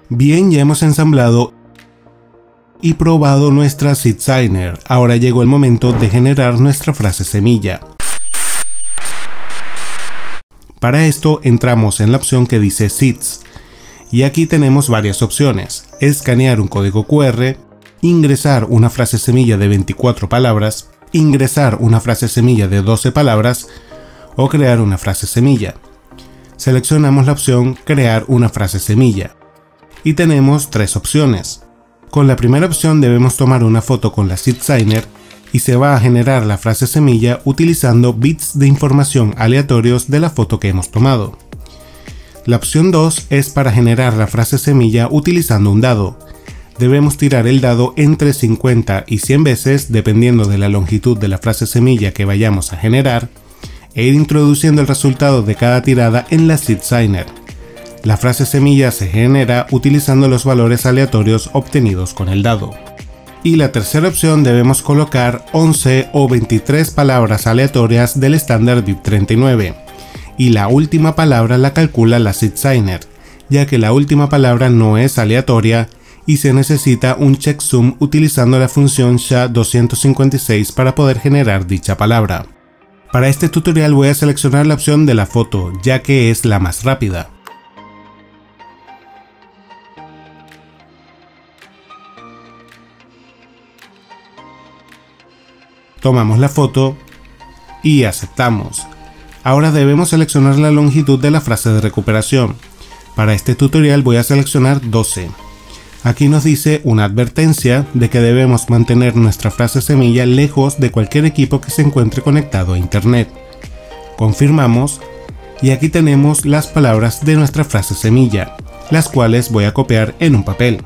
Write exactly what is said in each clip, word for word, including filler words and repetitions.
Bien, ya hemos ensamblado y probado nuestra SeedSigner. Ahora llegó el momento de generar nuestra frase semilla. Para esto entramos en la opción que dice Seeds y aquí tenemos varias opciones: escanear un código Q R, ingresar una frase semilla de veinticuatro palabras, ingresar una frase semilla de doce palabras o crear una frase semilla. Seleccionamos la opción crear una frase semilla y tenemos tres opciones. Con la primera opción debemos tomar una foto con la SeedSigner y se va a generar la frase semilla utilizando bits de información aleatorios de la foto que hemos tomado. La opción dos es para generar la frase semilla utilizando un dado. Debemos tirar el dado entre cincuenta y cien veces dependiendo de la longitud de la frase semilla que vayamos a generar e ir introduciendo el resultado de cada tirada en la SeedSigner. La frase semilla se genera utilizando los valores aleatorios obtenidos con el dado. Y la tercera opción debemos colocar once o veintitrés palabras aleatorias del estándar D I P treinta y nueve y la última palabra la calcula la SeedSigner, ya que la última palabra no es aleatoria y se necesita un checksum utilizando la función S H A doscientos cincuenta y seis para poder generar dicha palabra. Para este tutorial voy a seleccionar la opción de la foto, ya que es la más rápida. Tomamos la foto y aceptamos. Ahora debemos seleccionar la longitud de la frase de recuperación. Para este tutorial voy a seleccionar doce. Aquí nos dice una advertencia de que debemos mantener nuestra frase semilla lejos de cualquier equipo que se encuentre conectado a internet. Confirmamos y aquí tenemos las palabras de nuestra frase semilla, las cuales voy a copiar en un papel.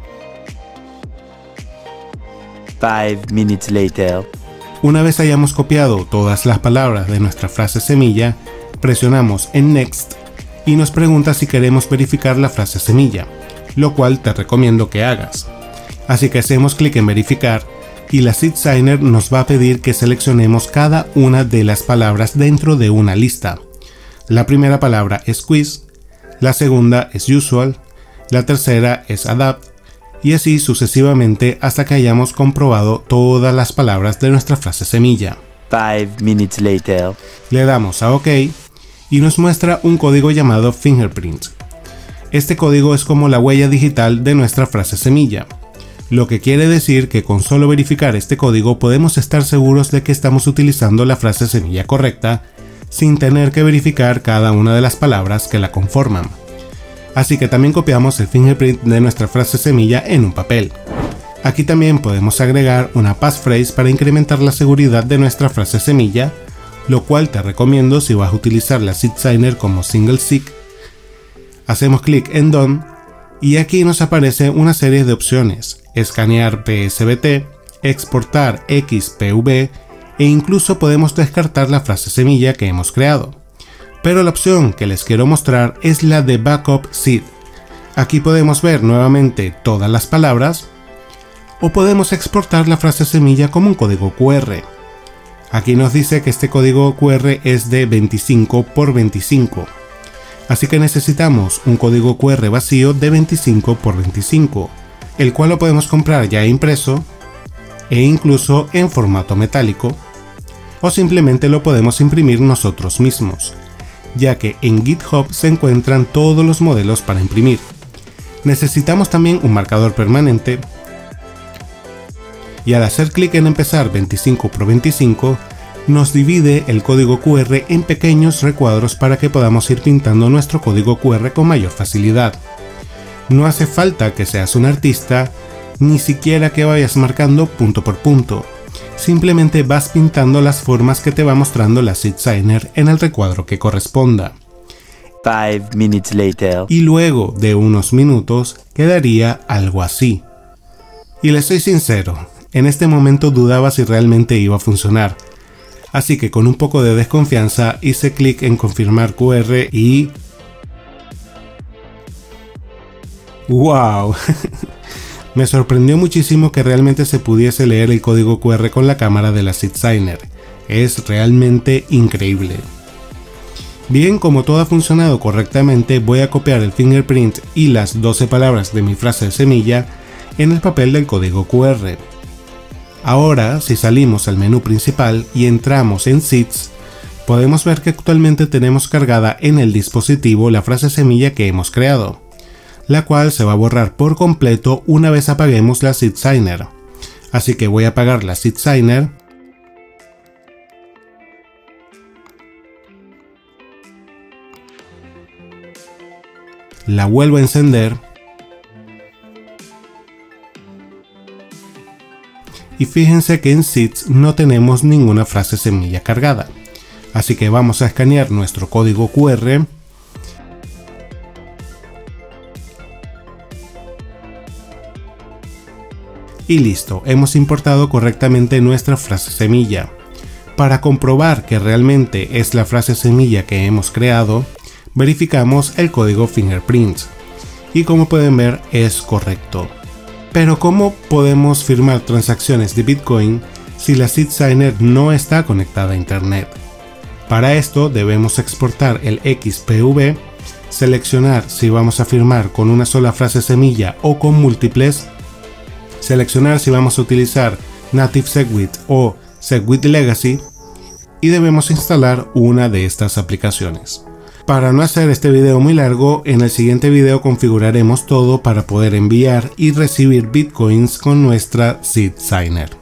Five minutes later. Una vez hayamos copiado todas las palabras de nuestra frase semilla, presionamos en Next y nos pregunta si queremos verificar la frase semilla, lo cual te recomiendo que hagas. Así que hacemos clic en verificar y la SeedSigner nos va a pedir que seleccionemos cada una de las palabras dentro de una lista. La primera palabra es quiz, la segunda es usual, la tercera es adapt y así sucesivamente hasta que hayamos comprobado todas las palabras de nuestra frase semilla. Five minutes later. Le damos a OK y nos muestra un código llamado Fingerprint. Este código es como la huella digital de nuestra frase semilla, lo que quiere decir que con solo verificar este código podemos estar seguros de que estamos utilizando la frase semilla correcta sin tener que verificar cada una de las palabras que la conforman. Así que también copiamos el fingerprint de nuestra frase semilla en un papel. Aquí también podemos agregar una passphrase para incrementar la seguridad de nuestra frase semilla, lo cual te recomiendo si vas a utilizar la SeedSigner como single sig. Hacemos clic en Done y aquí nos aparece una serie de opciones: escanear P S B T, exportar X P V e incluso podemos descartar la frase semilla que hemos creado. Pero la opción que les quiero mostrar es la de Backup Seed. Aquí podemos ver nuevamente todas las palabras o podemos exportar la frase semilla como un código Q R. Aquí nos dice que este código Q R es de veinticinco por veinticinco. Así que necesitamos un código Q R vacío de veinticinco por veinticinco, el cual lo podemos comprar ya impreso e incluso en formato metálico, o simplemente lo podemos imprimir nosotros mismos, ya que en GitHub se encuentran todos los modelos para imprimir. Necesitamos también un marcador permanente y al hacer clic en empezar veinticinco por veinticinco nos divide el código Q R en pequeños recuadros para que podamos ir pintando nuestro código Q R con mayor facilidad. No hace falta que seas un artista, ni siquiera que vayas marcando punto por punto. Simplemente vas pintando las formas que te va mostrando la SeedSigner en el recuadro que corresponda. Five minutes later. Y luego de unos minutos quedaría algo así. Y les soy sincero, en este momento dudaba si realmente iba a funcionar. Así que con un poco de desconfianza hice clic en confirmar Q R y... ¡Wow! Me sorprendió muchísimo que realmente se pudiese leer el código Q R con la cámara de la SeedSigner. Es realmente increíble. Bien, como todo ha funcionado correctamente, voy a copiar el fingerprint y las doce palabras de mi frase de semilla en el papel del código Q R. Ahora, si salimos al menú principal y entramos en Seeds, podemos ver que actualmente tenemos cargada en el dispositivo la frase semilla que hemos creado, la cual se va a borrar por completo una vez apaguemos la Seed Signer. Así que voy a apagar la Seed Signer la vuelvo a encender y fíjense que en Seeds no tenemos ninguna frase semilla cargada. Así que vamos a escanear nuestro código Q R y listo, hemos importado correctamente nuestra frase semilla. Para comprobar que realmente es la frase semilla que hemos creado, verificamos el código fingerprint y como pueden ver es correcto. Pero ¿cómo podemos firmar transacciones de Bitcoin si la Seed Signer no está conectada a internet? Para esto debemos exportar el X P V, seleccionar si vamos a firmar con una sola frase semilla o con múltiples, seleccionar si vamos a utilizar Native Segwit o Segwit Legacy y debemos instalar una de estas aplicaciones. Para no hacer este video muy largo, en el siguiente video configuraremos todo para poder enviar y recibir bitcoins con nuestra Seed Signer.